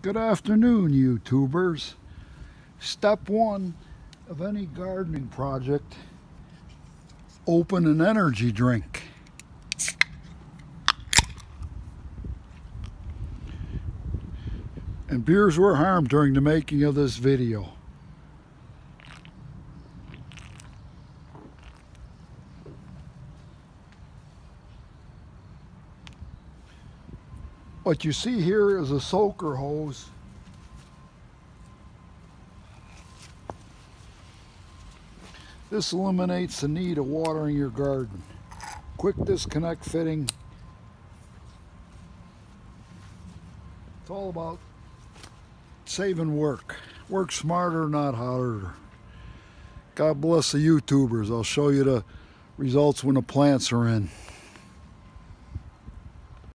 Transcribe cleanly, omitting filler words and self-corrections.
Good afternoon, YouTubers. Step one of any gardening project: open an energy drink. And beers were harmed during the making of this video. What you see here is a soaker hose. This eliminates the need of watering your garden. Quick disconnect fitting. It's all about saving work. Work smarter, not harder. God bless the YouTubers. I'll show you the results when the plants are in.